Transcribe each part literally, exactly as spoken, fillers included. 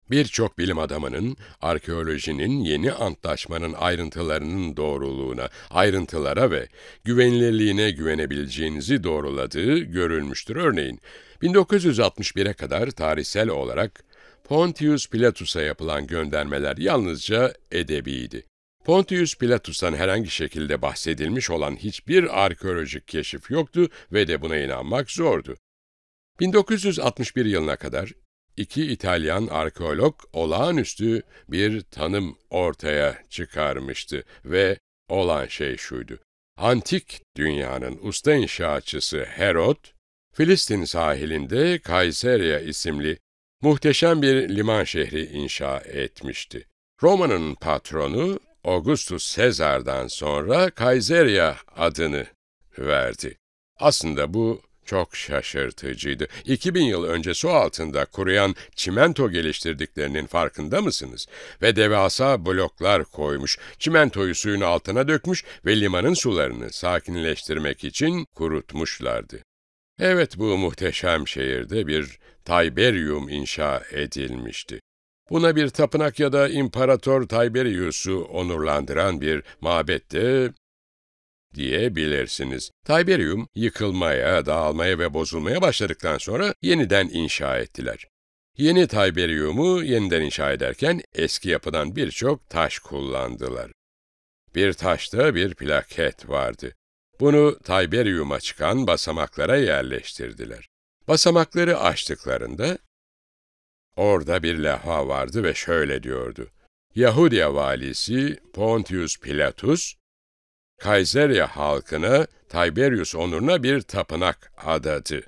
Birçok bilim adamının, arkeolojinin yeni antlaşmanın ayrıntılarının doğruluğuna, ayrıntılara ve güvenilirliğine güvenebileceğinizi doğruladığı görülmüştür. Örneğin, bin dokuz yüz altmış bire kadar tarihsel olarak Pontius Pilatus'a yapılan göndermeler yalnızca edebiydi. Pontius Pilatus'tan herhangi şekilde bahsedilmiş olan hiçbir arkeolojik keşif yoktu ve de buna inanmak zordu. bin dokuz yüz altmış bir yılına kadar iki İtalyan arkeolog olağanüstü bir tanım ortaya çıkarmıştı ve olan şey şuydu: Antik dünyanın usta inşaatçısı Herod, Filistin sahilinde Kayseriya isimli muhteşem bir liman şehri inşa etmişti. Roma'nın patronu Augustus Caesar'dan sonra Kayseriya adını verdi. Aslında bu çok şaşırtıcıydı. iki bin yıl önce su altında kuruyan çimento geliştirdiklerinin farkında mısınız? Ve devasa bloklar koymuş, çimentoyu suyun altına dökmüş ve limanın sularını sakinleştirmek için kurutmuşlardı. Evet, bu muhteşem şehirde bir Tiberium inşa edilmişti. Buna bir tapınak ya da İmparator Tiberius'u onurlandıran bir mabet de diyebilirsiniz. Tiberium, yıkılmaya, dağılmaya ve bozulmaya başladıktan sonra yeniden inşa ettiler. Yeni Tiberium'u yeniden inşa ederken eski yapıdan birçok taş kullandılar. Bir taşta bir plaket vardı. Bunu Tiberium'a çıkan basamaklara yerleştirdiler. Basamakları açtıklarında orada bir levha vardı ve şöyle diyordu: Yahudiya valisi Pontius Pilatus, Kayseriya halkına Tiberius onuruna bir tapınak adadı.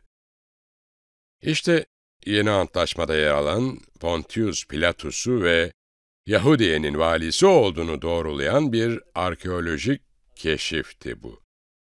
İşte yeni antlaşmada yer alan Pontius Pilatus'u ve Yahudiye'nin valisi olduğunu doğrulayan bir arkeolojik keşifti bu.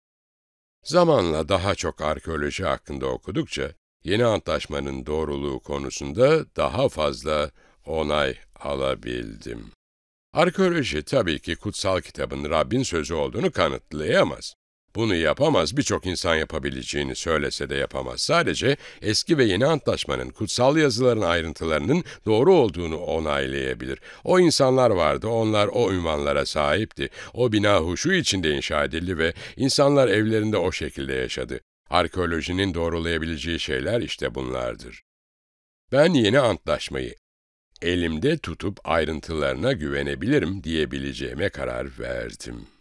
Zamanla daha çok arkeoloji hakkında okudukça, yeni antlaşmanın doğruluğu konusunda daha fazla onay alabildim. Arkeoloji tabii ki kutsal kitabın Rabbin sözü olduğunu kanıtlayamaz. Bunu yapamaz, birçok insan yapabileceğini söylese de yapamaz. Sadece eski ve yeni antlaşmanın kutsal yazıların ayrıntılarının doğru olduğunu onaylayabilir. O insanlar vardı, onlar o ünvanlara sahipti. O bina huşu içinde inşa edildi ve insanlar evlerinde o şekilde yaşadı. Arkeolojinin doğrulayabileceği şeyler işte bunlardır. Ben yeni antlaşmayı elimde tutup ayrıntılarına güvenebilirim diyebileceğime karar verdim.